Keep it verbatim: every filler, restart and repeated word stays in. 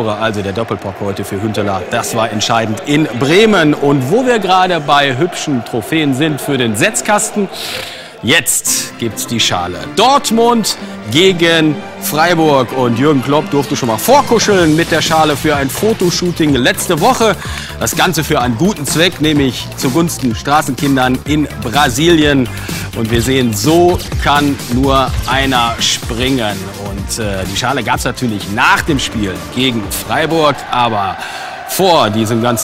Also der Doppelpack heute für Hünteler, das war entscheidend in Bremen. Und wo wir gerade bei hübschen Trophäen sind für den Setzkasten, jetzt gibt's die Schale. Dortmund gegen Freiburg. Und Jürgen Klopp durfte schon mal vorkuscheln mit der Schale für ein Fotoshooting letzte Woche. Das Ganze für einen guten Zweck, nämlich zugunsten Straßenkindern in Brasilien. Und wir sehen, so kann nur einer springen. Und äh, die Schale gab es natürlich nach dem Spiel gegen Freiburg, aber vor diesem ganzen